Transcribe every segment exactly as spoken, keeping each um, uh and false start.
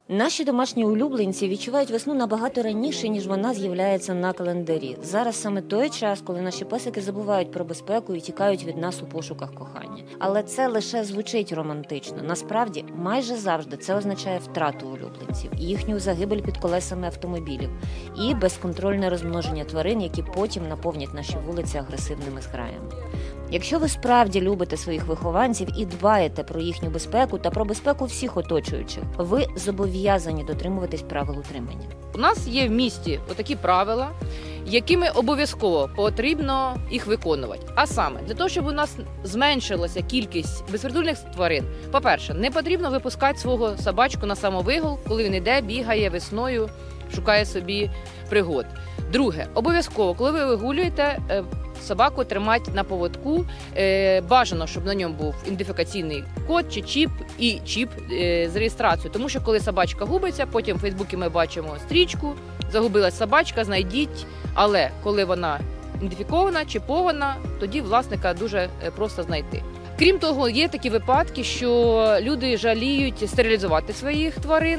Наші домашні улюбленці відчувають весну набагато раніше, ніж вона з'являється на календарі. Зараз саме той час, коли наші песики забувають про безпеку і тікають від нас у пошуках кохання. Але це лише звучить романтично. Насправді, майже завжди це означає втрату улюбленців, їхню загибель під колесами автомобілів і безконтрольне розмноження тварин, які потім наповнять наші вулиці агресивними зграями. Якщо ви справді любите своїх вихованців і дбаєте про їхню безпеку та про безпеку всіх оточуючих, ви зобов'язані дотримуватись правил утримання. У нас є в місті отакі правила, якими обов'язково потрібно їх виконувати. А саме, для того, щоб у нас зменшилася кількість безпритульних тварин, по-перше, не потрібно випускати свого собачку на самовигул, коли він йде, бігає весною, шукає собі пригод. Друге, обов'язково, коли ви вигулюєте, собаку тримати на поводку, бажано, щоб на ньому був ідентифікаційний код чи чіп і чіп з реєстрацією. Тому що коли собачка губиться, потім в Фейсбуці ми бачимо стрічку, загубилась собачка, знайдіть, але коли вона ідентифікована, чіпована, тоді власника дуже просто знайти. Крім того, є такі випадки, що люди жаліють стерилізувати своїх тварин,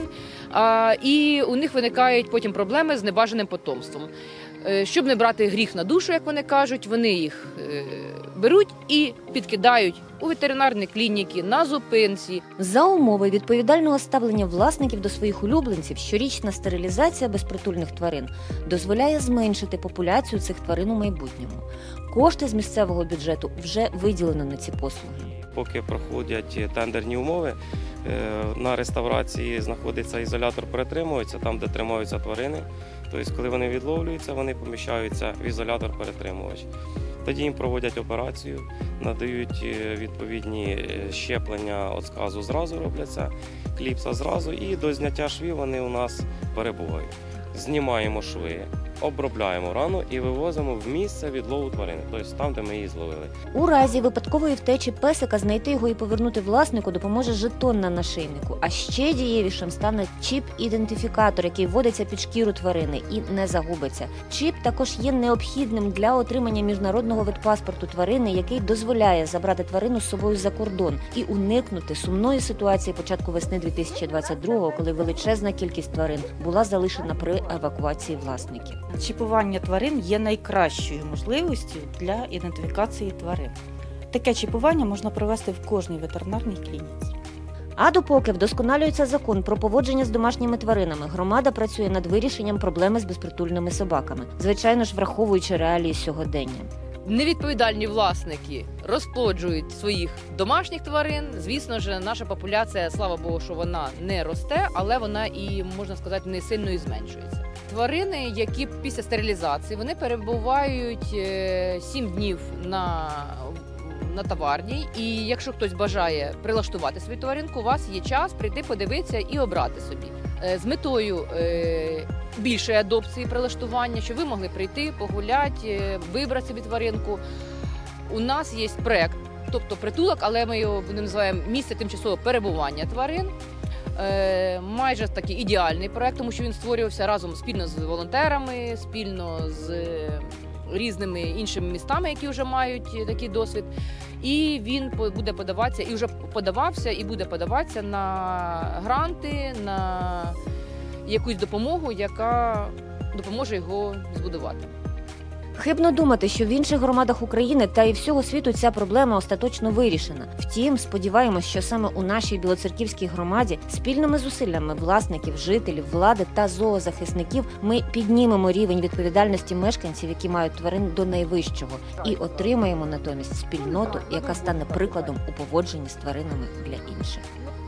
і у них виникають потім проблеми з небажаним потомством. Щоб не брати гріх на душу, як вони кажуть, вони їх беруть і підкидають у ветеринарні клініки, на зупинці. За умови відповідального ставлення власників до своїх улюбленців, щорічна стерилізація безпритульних тварин дозволяє зменшити популяцію цих тварин у майбутньому. Кошти з місцевого бюджету вже виділено на ці послуги. Поки проходять тендерні умови, на реставрації знаходиться ізолятор, перетримується, там, де тримаються тварини. Тобто, коли вони відловлюються, вони поміщаються в ізолятор-перетримувач. Тоді їм проводять операцію, надають відповідні щеплення від сказу, зразу робляться, кліпса зразу, і до зняття швів вони у нас перебувають. Знімаємо шви, обробляємо рану і вивозимо в місце відлову тварини, тобто там, де ми її зловили. У разі випадкової втечі песика знайти його і повернути власнику допоможе жетон на нашийнику, а ще дієвішим стане чіп-ідентифікатор, який вводиться під шкіру тварини і не загубиться. Чіп також є необхідним для отримання міжнародного ветпаспорту тварини, який дозволяє забрати тварину з собою за кордон і уникнути сумної ситуації початку весни дві тисячі двадцять другого, коли величезна кількість тварин була залишена при евакуації власників. Чіпування тварин є найкращою можливістю для ідентифікації тварин. Таке чіпування можна провести в кожній ветеринарній клініці. А допоки вдосконалюється закон про поводження з домашніми тваринами, громада працює над вирішенням проблеми з безпритульними собаками, звичайно ж враховуючи реалії сьогодення. Невідповідальні власники розплоджують своїх домашніх тварин. Звісно ж, наша популяція, слава Богу, що вона не росте, але вона і, можна сказати, не сильно і зменшується. Тварини, які після стерилізації, вони перебувають сім днів на, на товарній, і якщо хтось бажає прилаштувати свою тваринку, у вас є час прийти, подивитися і обрати собі. З метою більшої адопції, прилаштування, щоб ви могли прийти, погуляти, вибрати собі тваринку. У нас є проєкт, тобто притулок, але ми його називаємо місце тимчасового перебування тварин. Майже такий ідеальний проєкт, тому що він створювався разом спільно з волонтерами, спільно з різними іншими містами, які вже мають такий досвід. І він буде подаватися, і вже подавався, і буде подаватися на гранти, на якусь допомогу, яка допоможе його збудувати. Хибно думати, що в інших громадах України та і всього світу ця проблема остаточно вирішена. Втім, сподіваємось, що саме у нашій Білоцерківській громаді спільними зусиллями власників, жителів, влади та зоозахисників ми піднімемо рівень відповідальності мешканців, які мають тварин, до найвищого, і отримаємо натомість спільноту, яка стане прикладом у поводженні з тваринами для інших.